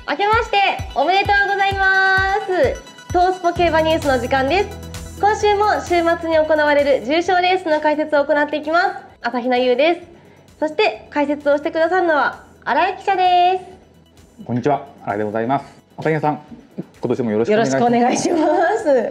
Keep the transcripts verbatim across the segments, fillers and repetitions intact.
明けましておめでとうございます。トースポ競馬ニュースの時間です。今週も週末に行われる重賞レースの解説を行っていきます。朝比奈優です。そして解説をしてくださるのは新井記者です。 こんにちは、新井でございます。朝比奈さん、今年もよろしくよろしくお願いします。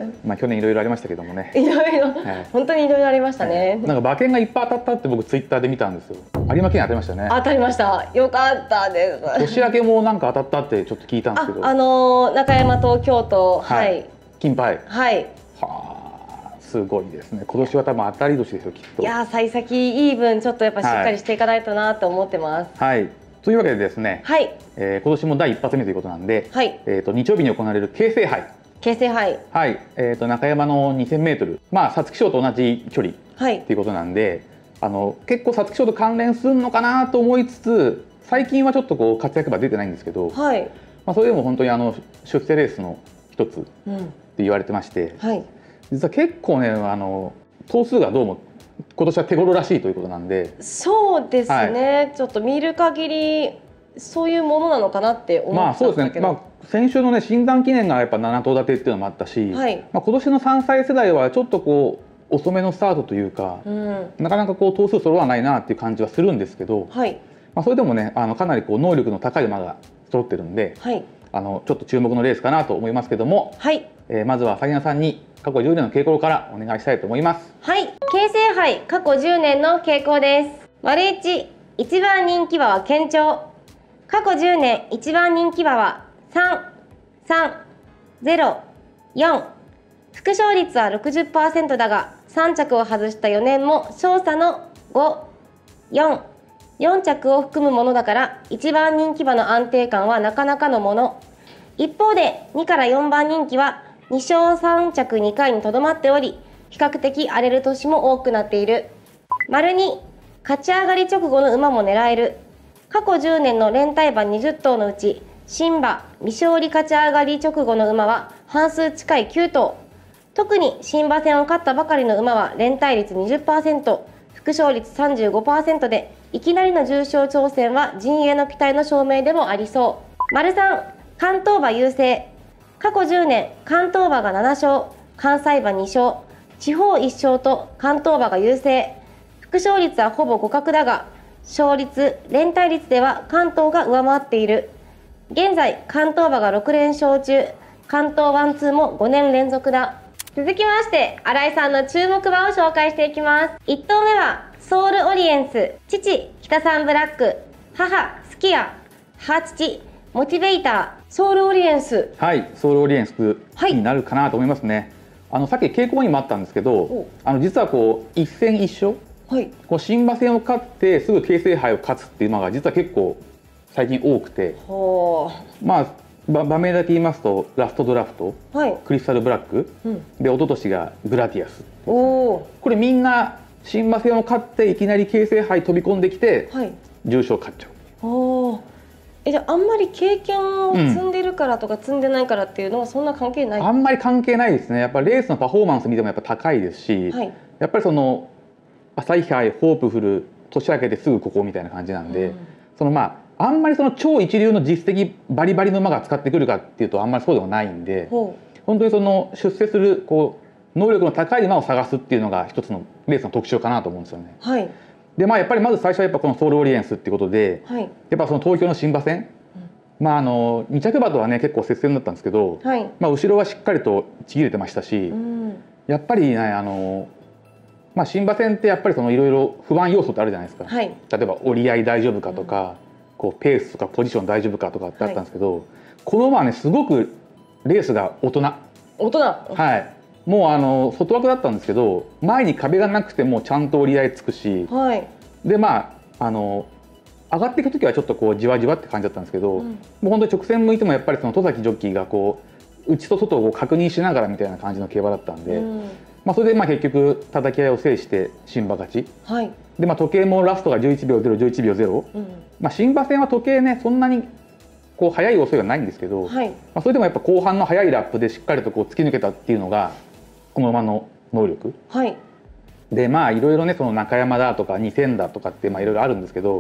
まあ去年いろいろありましたけどもね。 いろいろ、はい、本当にいろいろありましたね。 なんか馬券がいっぱい当たったって僕ツイッターで見たんですよ。有馬券当たりましたね。 当たりました。よかったです。 年明けもなんか当たったってちょっと聞いたんですけど。 あ、あのー、中山と京都、はい、はい、 金杯。 はい。 はあ、すごいですね。今年は多分当たり年ですよ、きっと。 いやー、幸先いい分ちょっとやっぱしっかりしていかないとなと思ってます。 はい。はいというわけでですね、はい、えー、今年もだい一発目ということなんで、はい、えーと日曜日に行われる京成杯、 京成杯、 はい、えーと中山のにせんメートル、まあ皐月賞と同じ距離っていうことなんで、あの結構皐月賞と関連するのかなと思いつつ、最近はちょっとこう活躍馬出てないんですけど、はい、まあそれでも本当にあの出世レースの一つって言われてまして、うん、はい、実は結構ねあの頭数がどうも今年は手頃らしいということなんで、 そうですね、はい、ちょっと見る限りそういうものなのかなって思ったんだけど、まあそうですね、まあ、先週のね新山記念がやっぱなな頭立てっていうのもあったし、はい、まあ今年のさんさい世代はちょっとこう遅めのスタートというか、うん、なかなかこう頭数揃わないなっていう感じはするんですけど、はい、まあそれでもねあのかなりこう能力の高い馬が揃ってるんで、はい、あのちょっと注目のレースかなと思いますけども、はい、えー、まずは朝比奈さんに過去じゅうねんの傾向からお願いしたいと思います。 はい、京成杯過去じゅうねんの傾向です。丸一、一番人気馬は堅調。過去じゅうねん一番人気馬はさん、さん、ゼロ、よん。副勝率は ろくじゅっパーセント だがさん着を外したよねんも勝差のご、よん、よん着を含むものだから一番人気馬の安定感はなかなかのもの。一方でにからよんばん人気はに勝さん着にかいにとどまっており、比較的荒れる年も多くなっている。丸に、勝ち上がり直後の馬も狙える。過去じゅうねんの連帯馬にじゅっ頭のうち、新馬、未勝利勝ち上がり直後の馬は半数近いきゅう頭。特に新馬戦を勝ったばかりの馬は連帯率 にじゅっパーセント、副勝率 さんじゅうごパーセント で、いきなりの重賞挑戦は陣営の期待の証明でもありそう。丸さん、関東馬優勢。過去じゅうねん、関東馬がなな勝、関西馬に勝、地方いち勝と関東馬が優勢。副勝率はほぼ互角だが、勝率、連帯率では関東が上回っている。現在、関東馬がろく連勝中、関東ワンツーもごねん連続だ。続きまして、新井さんの注目馬を紹介していきます。いち頭目は、ソウルオリエンス、父、北さんブラック、母、スキヤ、母父、モチベーター、ソウルオリエンス。 はい、ソウルオリエンスになるかなと思いますね。はい、あのさっき傾向にもあったんですけど、あの実はこう一戦一勝、はい、こう新馬戦を勝ってすぐ京成杯を勝つっていう馬が実は結構最近多くて、まあ場面だけ言いますとラストドラフト、はい、クリスタルブラック、うん、で一昨年がグラティアス。おこれみんな新馬戦を勝っていきなり京成杯飛び込んできて、はい、重賞勝っちゃう。おえじゃああんまり経験を積んでるからとか積んでないからっていうのはそんな関係ない、 うん、あんまり関係ないですね。やっぱりレースのパフォーマンス見てもやっぱ高いですし、はい、やっぱりその朝日杯ホープフル年明けてすぐここみたいな感じなんで、うん、そのまああんまりその超一流の実績バリバリの馬が使ってくるかっていうとあんまりそうでもないんで、本当にその出世するこう能力の高い馬を探すっていうのが一つのレースの特徴かなと思うんですよね。はい、でまあやっぱりまず最初はやっぱこのソウルオリエンスっていうことで、はい、やっぱその東京の新馬戦、うん、まああのに着馬とはね結構接戦だったんですけど、はい、まあ後ろはしっかりとちぎれてましたし、うん、やっぱりねあのまあ新馬戦ってやっぱりそのいろいろ不安要素ってあるじゃないですか。はい、例えば折り合い大丈夫かとか、うん、こうペースとかポジション大丈夫かとかってあったんですけど、はい、この馬はねすごくレースが大人。 大人。 はい。もうあの外枠だったんですけど前に壁がなくてもちゃんと折り合いつくし、はい、でまああの上がっていく時はちょっとこうじわじわって感じだったんですけど、うん、もう本当に直線向いてもやっぱりその戸崎ジョッキーがこう内と外を確認しながらみたいな感じの競馬だったんで、うん、まあそれでまあ結局叩き合いを制して新馬勝ち、はい、でまあ時計もラストがじゅういちびょうゼロ、じゅういちびょうゼロ、うん、まあ新馬戦は時計ねそんなにこう速い遅いはないんですけど、はい、まあそれでもやっぱ後半の速いラップでしっかりとこう突き抜けたっていうのがこの馬の能力、はい、でまあいろいろねその中山だとかにせんだとかってまあいろいろあるんですけど、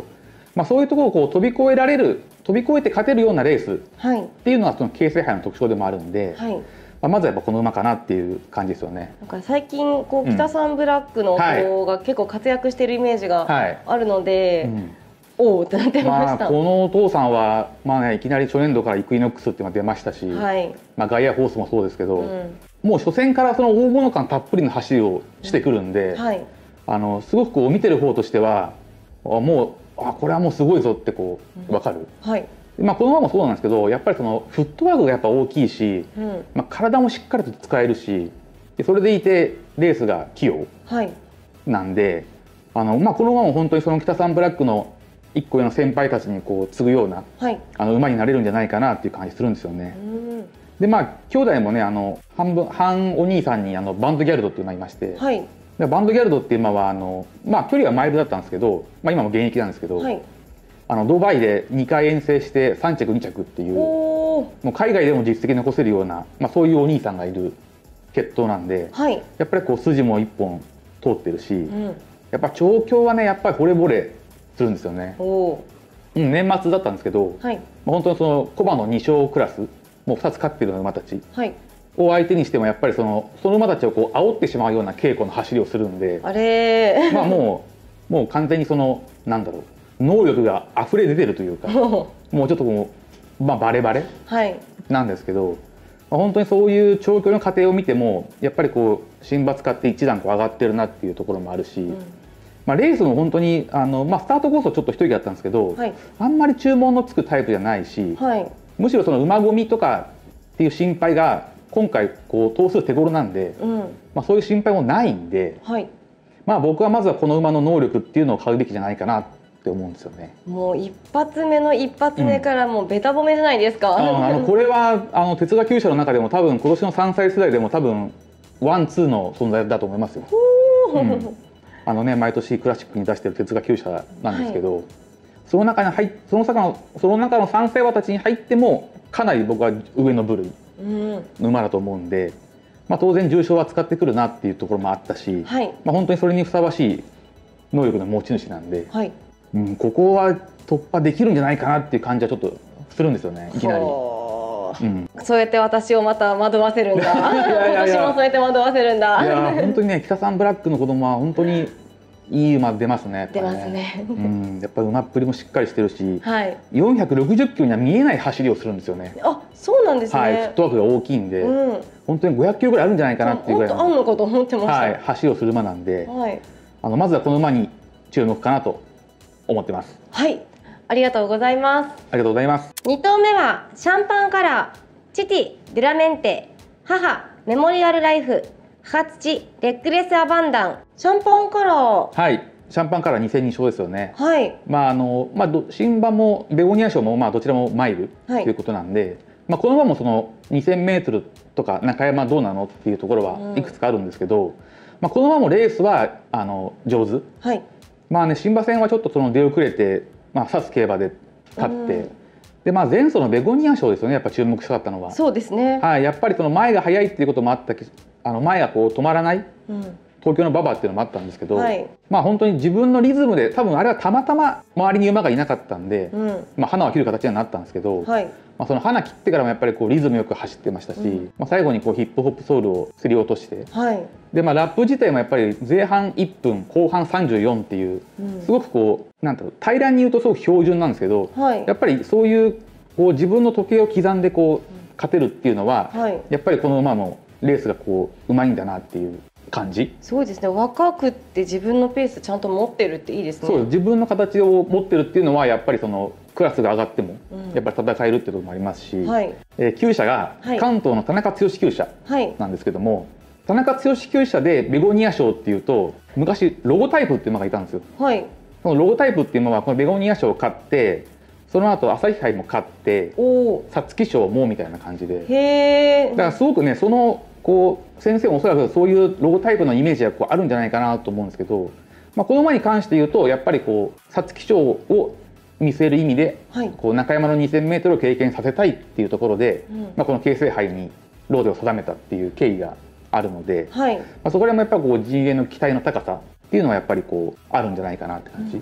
まあ、そういうところをこう飛び越えられる飛び越えて勝てるようなレースっていうのはその京成杯の特徴でもあるんで、はい、まあ、まずはやっぱこの馬かなっていう感じですよね。 なんか最近こう北サンブラックの子が結構活躍しているイメージがあるので、はい、うん、おおってなってました。 まあ、このお父さんは、まあね、いきなり初年度からイクイノックスっていうのが出ましたし、はい、まあ、ガイアホースもそうですけど、うん、もう初戦からその大物感たっぷりの走りをしてくるんで、うん、はい、あのすごくこう見てる方としてはもうあこれはもうすごいぞってこう分かる、うん、はい、まあ、この馬もそうなんですけどやっぱりそのフットワークがやっぱ大きいし、うん、まあ、体もしっかりと使えるしそれでいてレースが器用なんで、はい、あのまあ、この馬も本当にその北サンブラックの一個上の先輩たちにこう継ぐような、はい、あの馬になれるんじゃないかなっていう感じするんですよね。うん、でまあ兄弟もねあの半分半お兄さんにあのバンドギャルドっていう馬がいまして、はい、でバンドギャルドっていう馬はあの、まあ、距離はマイルだったんですけど、まあ、今も現役なんですけど、はい、あのドバイでにかい遠征してさん着に着っていうもう海外でも実績残せるような、まあ、そういうお兄さんがいる血統なんで、はい、やっぱりこう筋も一本通ってるし、うん、やっぱ調教はねやっぱり惚れ惚れするんですよね。うん、年末だったんですけど、はい、本当にそのコバのに勝クラスもうふたつ勝ってる馬たちを相手にしてもやっぱりそのその馬たちをこう煽ってしまうような稽古の走りをするんで、あれまあもうもう完全にそのなんだろう能力が溢れ出てるというかもうちょっとこう、まあ、バレバレなんですけど、はい、まあ、本当にそういう調教の過程を見てもやっぱりこう選抜化って一段こう上がってるなっていうところもあるし。うん、まあ、レースも本当にあの、まあ、スタートコースをちょっと一人だったんですけど、はい、あんまり注文のつくタイプじゃないし、はい、むしろその馬込みとかっていう心配が今回こう頭数手頃なんで、うん、まあ、そういう心配もないんで、はい、まあ、僕はまずはこの馬の能力っていうのを買うべきじゃないかなって思うんですよね。 もう一発目の一発目からもうベタ褒めじゃないですか。うん、 あのこれはあの鉄馬厩舎の中でも多分今年のさんさい世代でも多分ワンツーの存在だと思いますよ。うん、あのね、毎年クラシックに出してる鉄馬厩舎なんですけど、はい、その中に入その中のその中のさんさい馬たちに入ってもかなり僕は上の部類の馬だと思うんで、うん、まあ、当然重賞は使ってくるなっていうところもあったし、はい、まあ、本当にそれにふさわしい能力の持ち主なんで、はい、うん、ここは突破できるんじゃないかなっていう感じはちょっとするんですよね、いきなり。 うん、そうやって私をまた惑わせるんだ。私もそうやって惑わせるんだ。 いや本当にね、北サンブラックの子供は本当にいい馬出ますね。 出ますね。 うん、やっぱり馬っぷりもしっかりしてるし、はい、よんひゃくろくじゅっキロには見えない走りをするんですよね。 あ、そうなんですね。 はい、フットワークが大きいんで、うん、本当にごひゃくキロぐらいあるんじゃないかなっていうぐらいの、 あんのかと思ってました。 はい、走りをする馬なんで、はい、あのまずはこの馬に注目かなと思ってます。 はい、ありがとうございます。 ありがとうございます。 に頭目はシャンパンカラー。父デュラメンテ、母メモリアルライフ、母父レックレスアバンダン。シャンパンカラー、 はい、シャンパンカラーにせんに勝ですよね。はい、まああのまあ新馬もベゴニア賞もまあどちらもマイルということなんで、はい、まあこの馬もそのにせんメートルとか中山どうなのっていうところはいくつかあるんですけど、うん、まあこの馬もレースはあの上手。はい、まあね、新馬戦はちょっとその出遅れて、まあ指す競馬で勝って。うん、でまあ、前走のベゴニア賞ですよね、やっぱ注目したかったのは。 そうですね、 はい、やっぱりその前が速いっていうこともあったけど、あの前がこう止まらない、うん、東京の馬場っていうのもあったんですけど、はい、まあ本当に自分のリズムで多分あれはたまたま周りに馬がいなかったんで、うん、まあ花を切る形にはなったんですけど、はい、まあその花切ってからもやっぱりこうリズムよく走ってましたし、うん、まあ最後にこうヒップホップソウルを競り落として、はい、でまあラップ自体もやっぱり前半いっぷん後半さんじゅうよんっていう、うん、すごくこうなんだろう平らに言うとすごく標準なんですけど、はい、やっぱりそういうこう自分の時計を刻んでこう勝てるっていうのは、はい、やっぱりこの馬のレースがこううまいんだなっていう感じ。 そうですね、若くって自分のペースちゃんと持ってるっていいですね。 そう、自分の形を持ってるっていうのはやっぱりそのクラスが上がってもやっぱり戦えるっていうところもありますし、うん、えー、厩舎が関東の田中剛厩舎なんですけども、はい、田中剛厩舎でベゴニア賞っていうと昔ロゴタイプっていう馬がいたんですよ。はい、そのロゴタイプっていうのはこのベゴニア賞を買ってその後朝日杯も勝って皐月賞もみたいな感じで、へー、だからすごくねそのこう先生もおそらくそういうロゴタイプのイメージがこうあるんじゃないかなと思うんですけど、まあ、この馬に関して言うとやっぱりこう皐月賞を見据える意味で、はい、こう中山の にせんメートルを経験させたいっていうところで、うん、まあこの京成杯にローテを定めたっていう経緯があるので、はい、まあそこらもやっぱりこう陣営の期待の高さっていうのはやっぱりこうあるんじゃないかなって感じ。うん、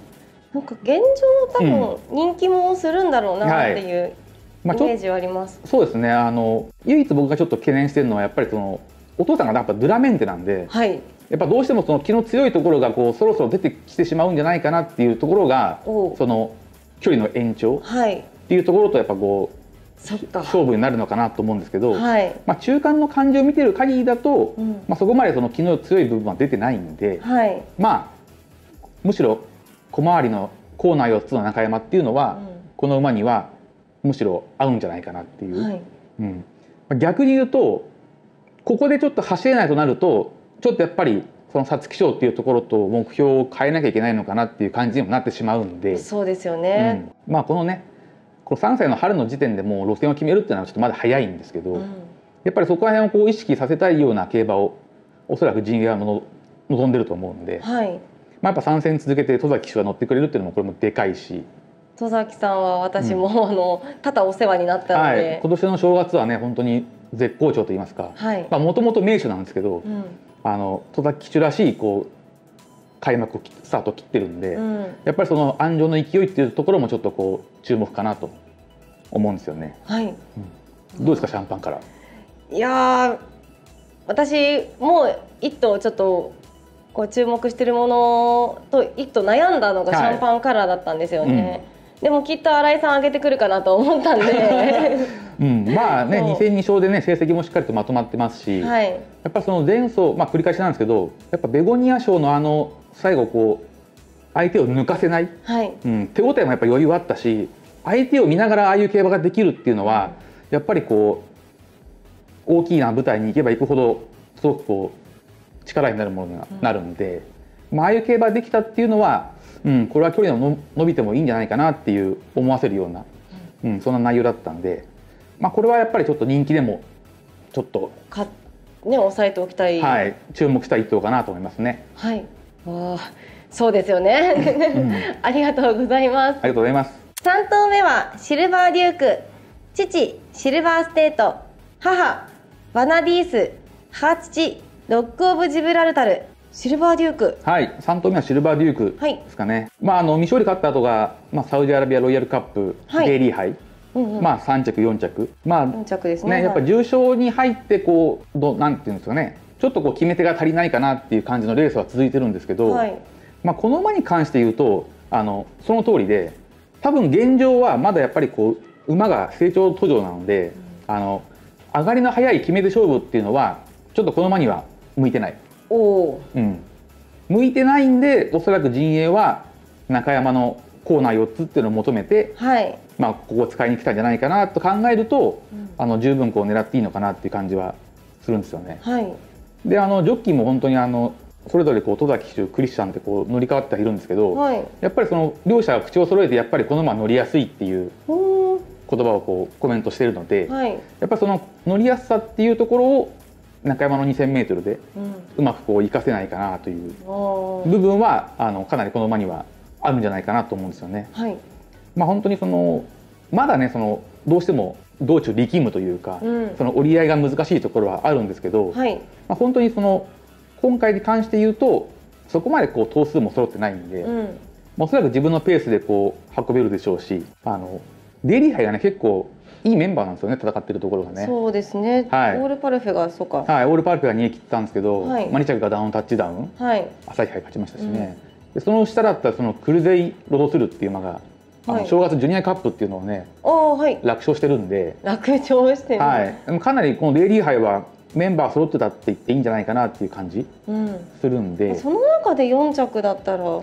なんか現状多分人気もするんだろうなっていうイメージはあります。 そうですね。あの唯一僕がちょっと懸念してるのはやっぱりそのお父さんがやっぱドゥラメンテなんで、はい、やっぱどうしてもその気の強いところがこうそろそろ出てきてしまうんじゃないかなっていうところがその距離の延長っていうところとやっぱこう勝負になるのかなと思うんですけど、はい、まあ中間の感じを見てる限りだと、うん、まあそこまでその気の強い部分は出てないんで、はい、まあむしろ小回りのコーナーよっつの中山っていうのは、うん、この馬にはむしろ合うんじゃないかなっていう、はい、うん、逆に言うとここでちょっと走れないとなるとちょっとやっぱりその皐月賞っていうところと目標を変えなきゃいけないのかなっていう感じにもなってしまうんで、 そうですよね、 うん、まあこのねこのさんさいの春の時点でもう路線を決めるっていうのはちょっとまだ早いんですけど、うん、やっぱりそこら辺をこう意識させたいような競馬をおそらく陣営はの望んでると思うんで、はい、まあやっぱさん戦続けて戸崎騎手が乗ってくれるっていうのもこれもでかいし、 戸崎さんは私も、うん、あの多々お世話になったので、 はい、今年の正月はね本当に絶好調と言いますか、もともと名手なんですけど、うん、あの戸崎騎手らしいこう開幕スタートを切ってるんで、うん、やっぱりその安城の勢いっていうところもちょっとこう注目かなと思うんですよね。はい、うん、どうですかシャンパンから。 いや私もう一頭ちょっとこう注目してるものと一頭悩んだのがシャンパンカラーだったんですよね。はい、うん、でもきっと新井さん上げてくるかなと思ったんで、 うん、まあねに戦に勝でね成績もしっかりとまとまってますし、はい、やっぱその前走、まあ、繰り返しなんですけどやっぱベゴニア賞のあの最後こう相手を抜かせない、はい、うん、手応えもやっぱ余裕あったし相手を見ながらああいう競馬ができるっていうのは、うん、やっぱりこう大きな舞台に行けば行くほどすごくこう力になるものになるんで、うん、まあ、ああいう競馬ができたっていうのは、うん、これは距離の伸びてもいいんじゃないかなっていう思わせるような、うん、そんな内容だったんで、まあ、これはやっぱりちょっと人気でもちょっとか、ね、抑えておきたい、 はい、注目したい一頭かなと思いますね。 はい、あそうですよね、うん、ありがとうございます。ありがとうございます。 さん頭目はシルバーデューク、父シルバーステート、母バナディース、母父ロックオブジブラルタル。シルバーデューク、 はい、さん頭目はシルバーデュークですかね。はい、まああの未勝利勝った後が、まあ、サウジアラビアロイヤルカップ、はい、デイリー杯、うんうん、まあさん着よん着、まあよん着ですね。ね、やっぱ重賞に入ってこうどなんていうんですかね、ちょっとこう決め手が足りないかなっていう感じのレースは続いてるんですけど、はい、まあこの馬に関して言うとあのその通りで、多分現状はまだやっぱりこう馬が成長途上なので、うん、あの上がりの早い決め手勝負っていうのはちょっとこの馬には向いてない。お、うん、向いてないんでおそらく陣営は中山のコーナーよっつっていうのを求めて、はい、まあここを使いに来たんじゃないかなと考えると、うん、あの十分こう狙っていいのかなっていう感じはするんですよね。はい、であのジョッキーも本当にあのそれぞれこう戸崎騎手クリスチャンってこう乗り換わってはいるんですけど、はい、やっぱりその両者が口を揃えてやっぱりこの馬乗りやすいっていう言葉をこうコメントしているので、はい、やっぱりその乗りやすさっていうところを中山の にせんメートル でうまくこう活かせないかなという部分はあのかなりこの馬にはあるんじゃないかなと思うんですよね。はい、まあ本当にそのまだねそのどうしても道中力むというか、うん、その折り合いが難しいところはあるんですけど、はい、まあ本当にその今回に関して言うとそこまでこう頭数も揃ってないんで、うん、おそらく自分のペースでこう運べるでしょうし、あのデイリー杯がね結構いいメンバーなんですよね、戦ってるところがね。 そうですね、はい、オールパルフェがそうか、 はい、オールパルフェが逃げ切ったんですけど、はい、まあに着がダウンタッチダウン、はい、朝日杯勝ちましたしね、うん、でその下だったらそのクルゼイロドスルっていう馬が、あの正月ジュニアカップっていうのをね、はい、楽勝してるんで、 楽勝してる、 はい、かなりこのデイリー杯はメンバー揃ってたって言っていいんじゃないかなっていう感じするんで、うん、 その中でよん着だったら、はい、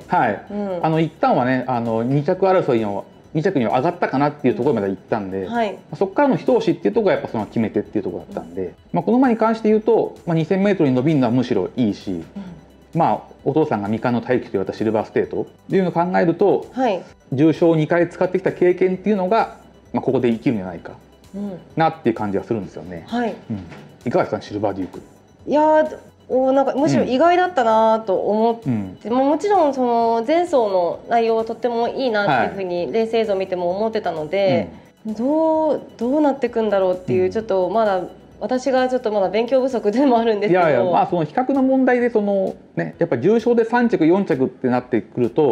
うん、あの一旦はねあのに着争いのに着には上がったかなっていうところまで行ったんで、はい、そこからの一押しっていうところがやっぱその決め手っていうところだったんで、うん、まあこの馬に関して言うと、まあ、にせんメートルに伸びるのはむしろいいし、うん、まあお父さんが未完の大器と言われたシルバーステートっていうのを考えると、はい、重賞をにかい使ってきた経験っていうのが、まあ、ここで生きるんじゃないかなっていう感じはするんですよね。はい、うん、いかがですかシルバーデューク。 いやおなんかむしろ意外だったなと思って、うん、も, もちろんその前走の内容はとってもいいなっていうふうにレース映像を見ても思ってたので、うん、どうどうなっていくんだろうっていう、ちょっとまだ私がちょっとまだ勉強不足でもあるんですけど、 いやいや、まあその比較の問題でそのねやっぱり重賞でさん着よん着ってなってくると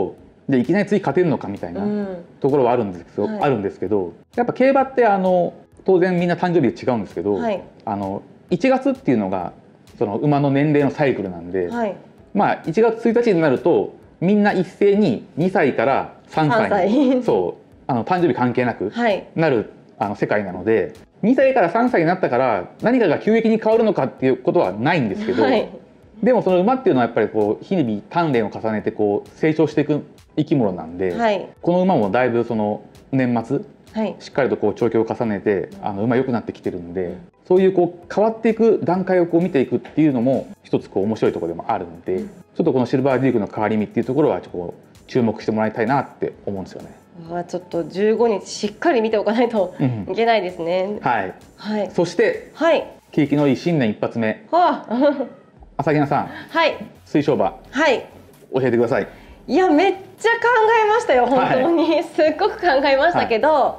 でいきなり次勝てるのかみたいなところはあるんですけど、はい、あるんですけど、やっぱ競馬ってあの当然みんな誕生日違うんですけど、はい、あのいちがつっていうのがその馬の年齢のサイクルなんで、はい、まあいちがつついたちになるとみんな一斉ににさいからさんさいにそうあの誕生日関係なくなる、はい、あの世界なので、にさいからさんさいになったから何かが急激に変わるのかっていうことはないんですけど、はい、でもその馬っていうのはやっぱりこう日々鍛錬を重ねてこう成長していく生き物なんで、はい、この馬もだいぶその年末、はい、しっかりとこう調教を重ねてあの馬良くなってきてるんで、そういうこう変わっていく段階をこう見ていくっていうのも一つこう面白いところでもあるので、うん、ちょっとこのシルバーデュークの変わり身っていうところはちょっと注目してもらいたいなって思うんですよね。 あ、ちょっとじゅうごにちしっかり見ておかないといけないですね。うん、はい、はい、 そして、はい、景気のいい新年一発目、はあ、朝比奈さん、はい、水晶馬、はい、教えてください。 いや、めっちゃ考えましたよ、本当に、はい、すっごく考えましたけど、はい、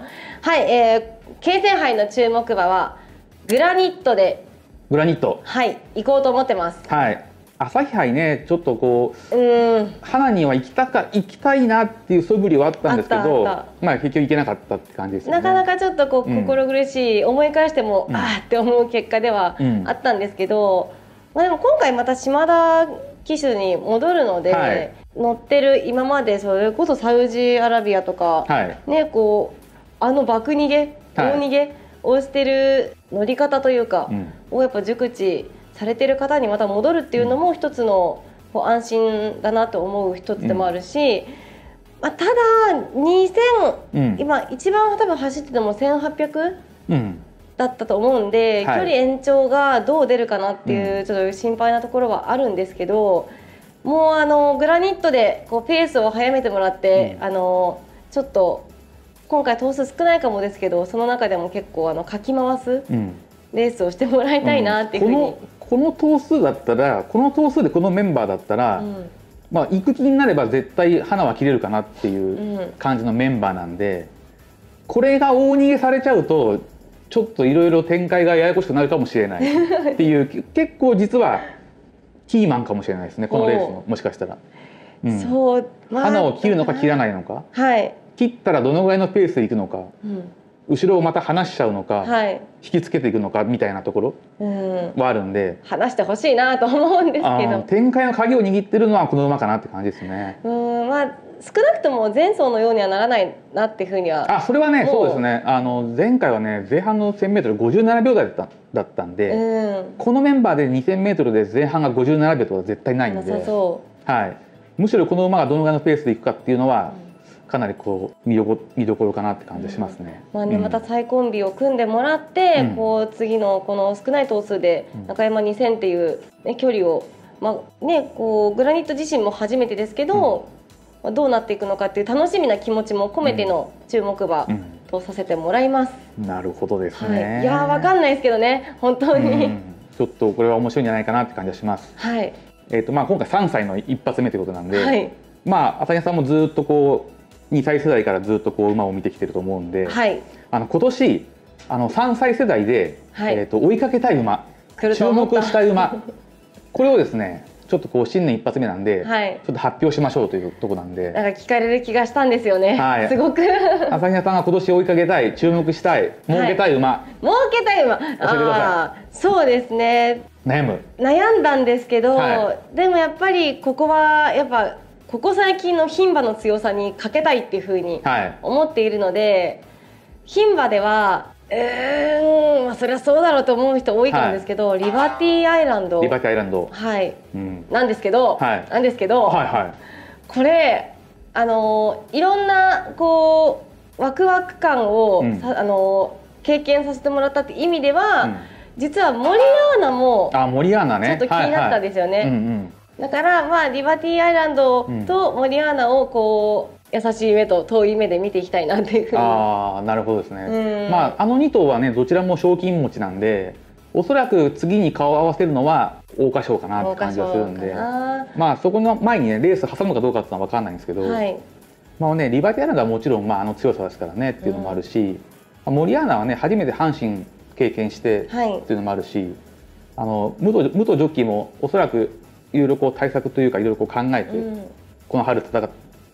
はい、えー、京成杯の注目馬はグラニットで、 グラニット、 はい、行こうと思ってます。 はい、朝日杯ね、ちょっとこう、うん、花には行きたか行きたいなっていう素振りはあったんですけど、まあ結局行けなかったって感じですよね。 なかなかちょっとこう、うん、心苦しい、思い返しても、うん、あーって思う結果ではあったんですけど、うん、まあでも今回また島田騎手に戻るので、はい、乗ってる今までそれこそサウジアラビアとか、はい、ね、こうあの爆逃げ大逃げをしてる乗り方というか、うん、をやっぱ熟知されてる方にまた戻るっていうのも一つのこう安心だなと思う一つでもあるし、うん、まあ、ただにせん、うん、今一番多分走っててもせんはっぴゃく、うん、だったと思うんで、はい、距離延長がどう出るかなっていうちょっと心配なところはあるんですけど、もうあのグラニットでこうペースを速めてもらって、うん、あのちょっと今回頭数少ないかもですけど、その中でも結構あのかき回すレースをしてもらいたいなっていうふうに、うん、この、この頭数だったら、この頭数でこのメンバーだったら、うん、まあ行く気になれば絶対花は切れるかなっていう感じのメンバーなんで、これが大逃げされちゃうとちょっといろいろ展開がややこしくなるかもしれないっていう結構実はキーマンかもしれないですね、このレースの。もしかしたら、うん、そう、まあ、花を切るのか切らないのか、はい、切ったらどのぐらいのペースでいくのか、うん、後ろをまた離しちゃうのか、はい、引きつけていくのかみたいなところはあるんで、 うん、離してほしいなと思うんですけど、 展開の鍵を握ってるのはこの馬かなって感じですね。 うん、まあ少なくとも前走のようにはならないなっていうふうには。 あ、それはね、そうですね。あの前回はね、前半の せんメートルごじゅうななびょうだいだっただったんで、うん、このメンバーで にせんメートルで前半がごじゅうななびょうとは絶対ないんで、そう、はい、むしろこの馬がどのぐらいのペースでいくかっていうのは、うん、かなりこう見どこ見どころかなって感じしますね。 うん、まあね、また再コンビを組んでもらって、うん、こう次のこの少ない頭数で中山にせんっていう、ね、距離を、まあね、こうグラニット自身も初めてですけど、うん、どうなっていくのかっていう楽しみな気持ちも込めての注目馬とさせてもらいます。 うん、なるほどですね。 はい、いやー、わかんないですけどね、本当に、うん、 ちょっとこれは面白いんじゃないかなって感じがします。はい。えっとまあ今回さんさいの一発目ということなんで、はい、まあ朝比奈さんもずっとこうにさい世代からずっとこう馬を見てきてると思うんで、はい、あの今年あのさんさい世代で、はい、えっと追いかけたい馬、注目したい馬これをですね、ちょっとこう新年一発目なんで、はい、ちょっと発表しましょうというところなんで、 なんか聞かれる気がしたんですよね。はい、すごく朝比奈さんが今年追いかけたい、注目したい、儲けたい馬、はい、 儲けたい馬、教えてください。そうですね。 悩む。 悩んだんですけど、はい、でもやっぱりここはやっぱここ最近の牝馬の強さにかけたいっていうふうに思っているので、牝馬ではえー、まあそれはそうだろうと思う人多いと思うんですけど、はい、リバティアイランド、 リバティアイランド、 はい、うん、なんですけど、はい、なんですけど、はいはい、これあのいろんなこうワクワク感を、うん、あの経験させてもらったって意味では、うん、実はモリアーナもあモリアーナね、 ちょっと気になったんですよね。だからまあリバティアイランドとモリアーナをこう優しい目と遠い目で見ていきたいなっていうふうに。 ああ、なるほどですね。まああのに頭はね、どちらも賞金持ちなんで、おそらく次に顔を合わせるのは桜花賞かなって感じがするんで、まあそこの前にねレース挟むかどうかっていうのは分かんないんですけど、はい、まあねリバティアイランドはもちろんまああの強さですからねっていうのもあるし、うん、モリアーナはね初めて阪神経験してっていうのもあるし、はい、あの武藤武藤ジョッキーもおそらくいろいろこう対策というかいろいろこう考えて、うん、この春戦っ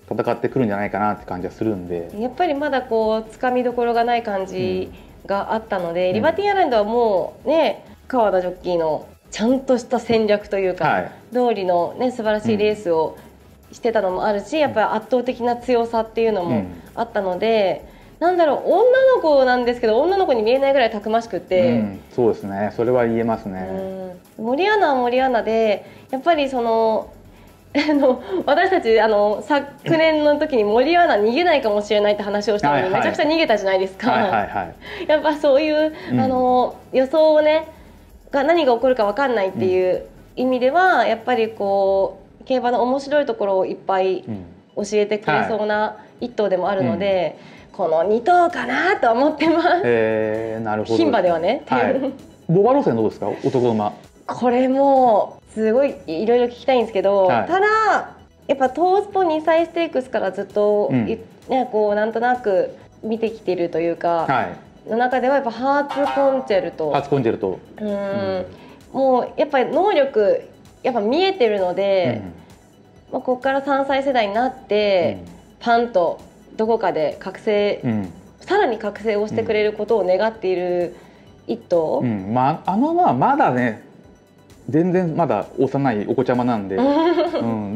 戦ってくるんじゃないかなって感じはするんで、 やっぱりまだこうつかみどころがない感じがあったので、うん、リバティアイランドはもうね川田ジョッキーのちゃんとした戦略というか、はい、通りのね素晴らしいレースをしてたのもあるし、やっぱり圧倒的な強さっていうのもあったので、うん、なんだろう、女の子なんですけど女の子に見えないぐらいたくましくて、うん、 そうですね、それは言えますね。 うん、森アナは森アナでやっぱりそのあの私たちあの昨年の時に森アナ逃げないかもしれないって話をしたので、はいはい、めちゃくちゃ逃げたじゃないですか。はいはいはい、やっぱそういう、うん、あの予想をねが何が起こるか分かんないっていう意味では、うん、やっぱりこう競馬の面白いところをいっぱい教えてくれそうな一頭でもあるので、うん、このに頭かなと思ってます。 えー、なるほど。 牝馬ではね、 はい、ボバ路線どうですか、男馬。 これもすごいいろいろ聞きたいんですけど、はい、ただやっぱトースポにさいステークスからずっと、うんね、こうなんとなく見てきてるというか、はい、の中ではやっぱハーツコンチェルトハーツコンチェルトうん、うん、もうやっぱり能力やっぱ見えてるので、うん、まあ、ここからさんさい世代になって、うん、パンとどこかで覚醒、うん、さらに覚醒をしてくれることを願っている一頭、 うんうん、まあ、あのまあまだね全然まだ幼いお子ちゃまなんで、うん、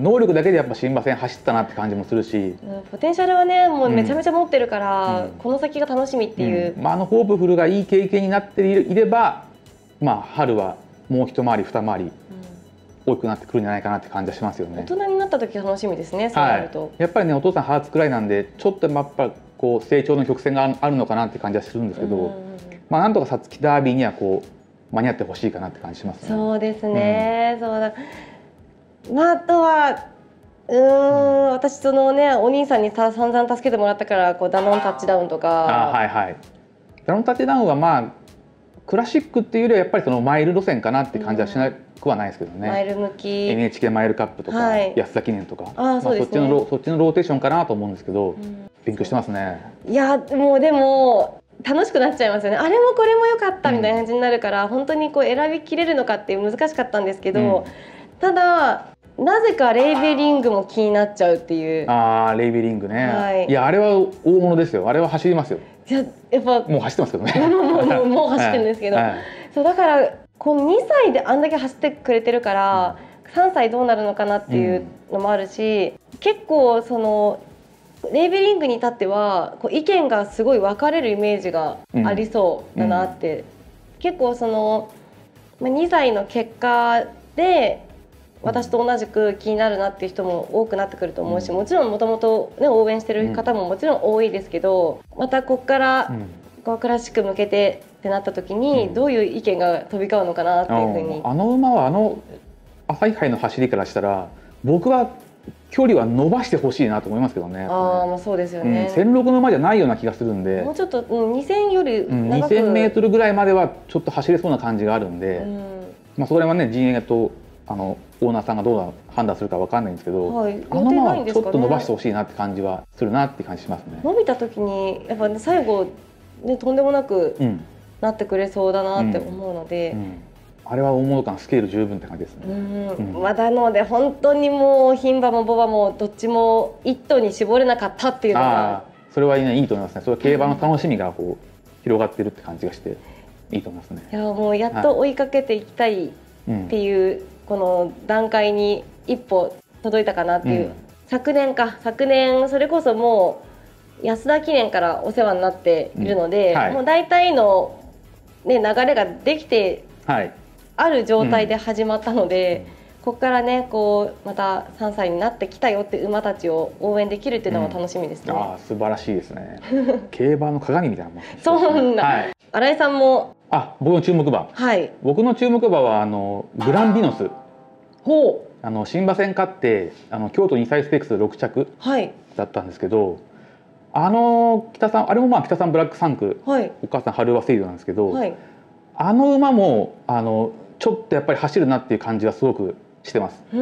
能力だけでやっぱ新馬戦走ったなって感じもするし、うん、 ポテンシャルはねもうめちゃめちゃ持ってるから、うん、この先が楽しみっていう、 うん、まあ、あのホープフルがいい経験になっていれば、まあ、春はもう一回り二回り大きくなってくるんじゃないかなって感じはしますよね。 大人になった時楽しみですね、そうなると、はい、 やっぱりねお父さんハーツくらいなんでちょっとやっぱこう成長の曲線があるのかなって感じはするんですけど、うん、まあ、なんとか皐月ダービーにはこう間に合ってほしいかなって感じしますね。 そうですね、うん、そうだ、まあ、あとはうーん、うん、私そのねお兄さんにさ散々助けてもらったからこうダノンタッチダウンとか、 あ、はいはい、ダノンタッチダウンはまあクラシックっていうよりはやっぱりそのマイル路線かなって感じはしなくはないですけどね、うん、 マイル向きエヌエイチケー マイルカップとか、はい、安田記念とか、 あ、そうですね、 まあ、そっちのロそっちのローテーションかなと思うんですけど、うん、勉強してますね。 いやもうでも楽しくなっちゃいますよね。あれもこれも良かったみたいな感じになるから、うん、本当にこう選びきれるのかっていう難しかったんですけど、うん、ただなぜかレイベリングも気になっちゃうっていう。 ああ、レイベリングね、はい、いやあれは大物ですよ。あれは走りますよ。 じゃやっぱもう走ってますけどねもうもうもう走ってるんですけど、はいはい、そうだからこのにさいであんだけ走ってくれてるから、うん、さんさいどうなるのかなっていうのもあるし、うん、結構そのレイベリングに至ってはこう意見がすごい分かれるイメージがありそうだなって、うんうん、結構そのにさいの結果で私と同じく気になるなっていう人も多くなってくると思うし、もちろんもともと応援してる方ももちろん多いですけど、またここからこうクラシック向けてってなった時にどういう意見が飛び交うのかなっていうふうに、 あの馬はあの朝日杯の走りからしたら僕は距離は伸ばしてほしいなと思いますけどね。 ああ、まあそうですよね、 うん、せんろくの馬じゃないような気がするんで、 もうちょっと、うん、にせんより長く、うん、 にせんメートルぐらいまではちょっと走れそうな感じがあるんで、うん、まあそれはね陣営とあのオーナーさんがどう判断するかわかんないんですけど、はい、あの馬はちょっと伸ばしてほしいなって感じはするなって感じしますね。 伸びた時にやっぱ、ね、最後、ね、とんでもなくなってくれそうだなって思うので、うんうんうん、あれは大物感スケール十分って感じですね。 うん、うん、まあ、なので本当にもう牝馬もボバもどっちも一頭に絞れなかったっていうのが、 それは、ね、いいと思いますね。それは競馬の楽しみがこう広がってるって感じがしていいと思いますね。 いやもうやっと追いかけていきたいっていう、はい、この段階に一歩届いたかなっていう、うん、昨年か昨年それこそもう安田記念からお世話になっているので、うん、はい、もう大体の、ね、流れができてある状態で始まったので、うん、ここからねこうまたさんさいになってきたよって馬たちを応援できるっていうのも楽しみですね。うん、 あ、素晴らしいですね競馬の鏡みたいなもんですね。 そうなんだ、はい、新井さんも。 あ、僕の注目馬、 はい、 僕の注目馬はあのグランビノス。 ほう、 あの新馬戦勝ってあの京都にさいステークスろく着だったんですけど、はい、あの北さん、あれもまあ北さんブラックさん区、はい、お母さん春和セイドなんですけど、はい、あの馬もあのちょっとやっぱり走るなっていう感じはすごくしてます。うん、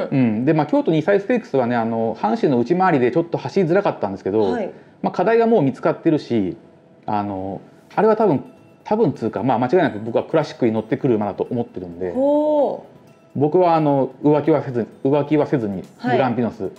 うん、でまあ京都にさいステークスはねあの阪神の内回りでちょっと走りづらかったんですけど、はい、まあ、課題がもう見つかってるし、あのあれは多分多分つうか、まあ、間違いなく僕はクラシックに乗ってくる馬だと思ってるんで。僕はあの浮気はせず浮気はせずにグランピノス、はい、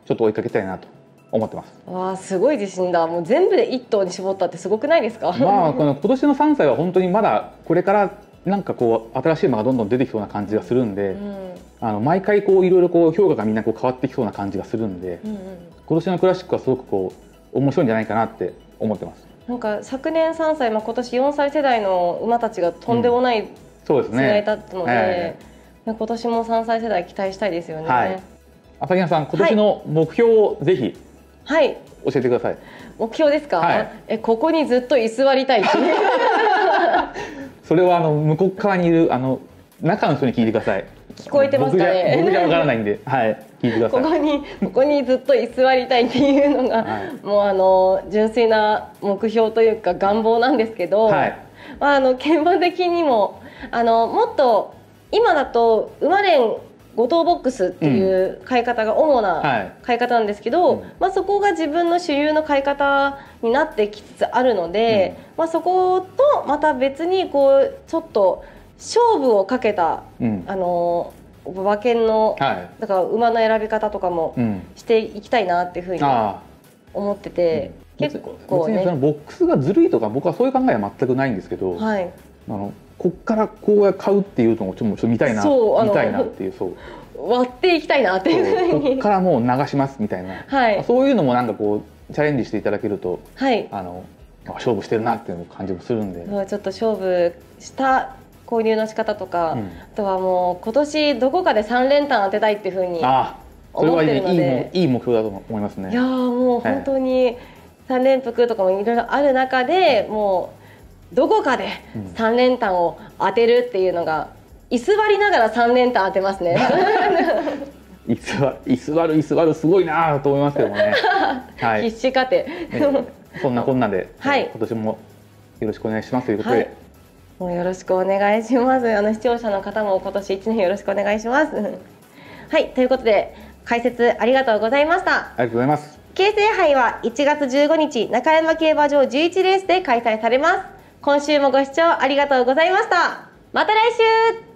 ちょっと追いかけたいなと思ってます。 わあ、すごい自信だ。もう全部で一頭に絞ったってすごくないですか？ まあこの今年のさんさいは本当にまだこれからなんかこう新しい馬がどんどん出てきそうな感じがするんで、うん、あの毎回こういろいろこう評価がみんなこう変わってきそうな感じがするんで、うんうん、今年のクラシックはすごくこう面白いんじゃないかなって思ってます。 なんか昨年さんさい、まあ、今年よんさい世代の馬たちがとんでもない、うん、 そうですね、 違いだったので、えー、今年もさんさい世代期待したいですよね。はい、 朝比奈さん、今年の目標をぜひ、 はい、 教えてください。 目標ですか？はい、えここにずっと居座りたいそれはあの向こう側にいるあの中の人に聞いてください。 聞こえてますかね？ 僕じゃわからないんで、はい、聞いてください。 ここにここにずっと居座りたいっていうのが、はい、もうあの純粋な目標というか願望なんですけど、はい、まああの現場的にもあのもっと今だと馬連ご頭ボックスっていう飼い方が主な飼い方なんですけど、うん、まあ、そこが自分の主流の飼い方になってきつつあるので、うん、まあ、そことまた別にこうちょっと勝負をかけた、うん、あの馬券の、はい、だから馬の選び方とかもしていきたいなっていうふうに思ってて、 うん、結構ね、別にそのボックスがずるいとか僕はそういう考えは全くないんですけど、はい、あのこっからこう買うっていうのをちょっと見たいな、見たいなっていう、そう割っていきたいなっていうふうに、 こっからもう流しますみたいな、はい、そういうのもなんかこうチャレンジしていただけると、はい、あの勝負してるなっていう感じもするんで、 ちょっと勝負した購入の仕方とか、うん、あとはもう今年どこかでさん連単当てたいっていうふうに思ってるので、それはいい、いい目標だと思いますね。いやもう本当にさん連複とかもいろいろある中で、もうどこかでさん連単を当てるっていうのが、居座りながらさん連単当てますね。 居座居座る居座るすごいなと思いますけどもね。 はい、必死かて、 ね、そんなこんなで、はい、今年もよろしくお願いしますということで、はい、 もうよろしくお願いします。あの視聴者の方も今年いちねんよろしくお願いします。はい、ということで解説ありがとうございました。ありがとうございます。 京成杯はいちがつじゅうごにち中山競馬場じゅういちレースで開催されます。今週もご視聴ありがとうございました。また来週。